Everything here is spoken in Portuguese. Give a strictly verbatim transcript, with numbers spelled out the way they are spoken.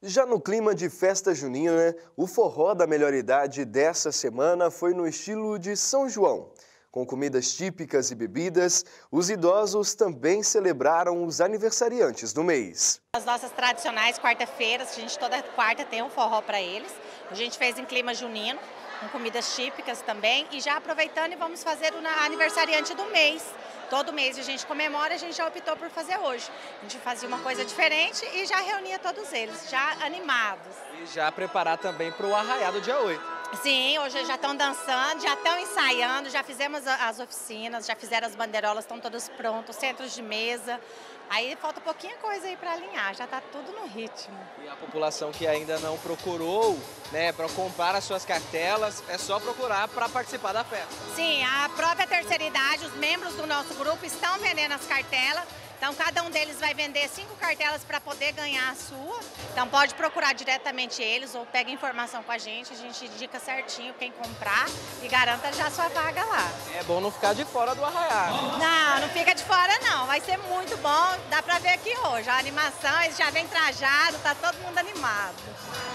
Já no clima de festa junina, o forró da melhor idade dessa semana foi no estilo de São João. Com comidas típicas e bebidas, os idosos também celebraram os aniversariantes do mês. As nossas tradicionais quarta-feiras, que a gente toda quarta tem um forró para eles. A gente fez em clima junino, com comidas típicas também. E já aproveitando, vamos fazer o aniversariante do mês. Todo mês a gente comemora, a gente já optou por fazer hoje. A gente fazia uma coisa diferente e já reunia todos eles, já animados. E já preparar também para o arraiá do dia oito. Sim, hoje já estão dançando, já estão ensaiando, já fizemos as oficinas, já fizeram as bandeirolas, estão todas prontas, centros de mesa. Aí falta pouquinha coisa aí para alinhar, já está tudo no ritmo. E a população que ainda não procurou, né, para comprar as suas cartelas, é só procurar para participar da festa. Sim, a própria terceira idade, os membros do nosso grupo estão vendendo as cartelas. Então, cada um deles vai vender cinco cartelas para poder ganhar a sua. Então, pode procurar diretamente eles ou pega informação com a gente. A gente indica certinho quem comprar e garanta já a sua vaga lá. É bom não ficar de fora do arraiá. Não, não fica de fora não. Vai ser muito bom. Dá para ver aqui hoje. A animação, eles já vem trajado, tá todo mundo animado.